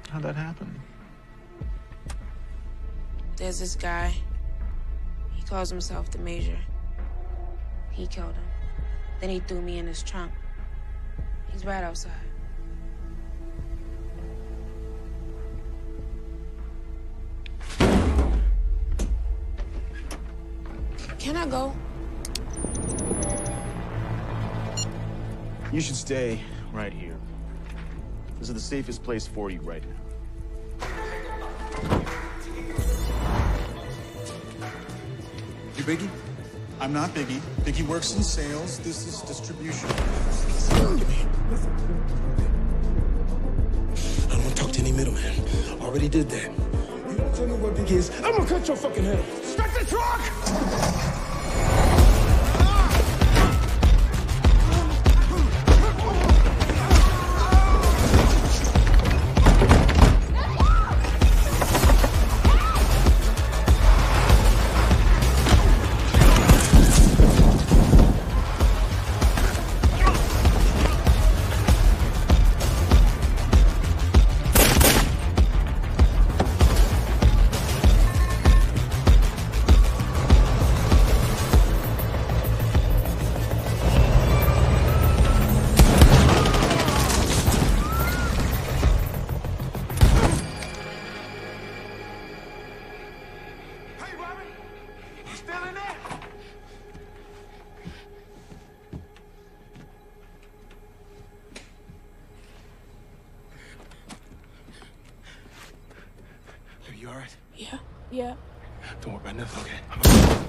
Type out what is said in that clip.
How'd that happen? There's this guy. He calls himself the Major. He killed him. Then he threw me in his trunk. He's right outside. Can I go? You should stay right here. This is the safest place for you right now. You Biggie? I'm not Biggie. Biggie works in sales. This is distribution. Give me. I don't want to talk to any middleman. Already did that. You don't tell me what Biggie is. I'm gonna cut your fucking head. Start the truck! You all right? Yeah. Don't worry about nothing, okay?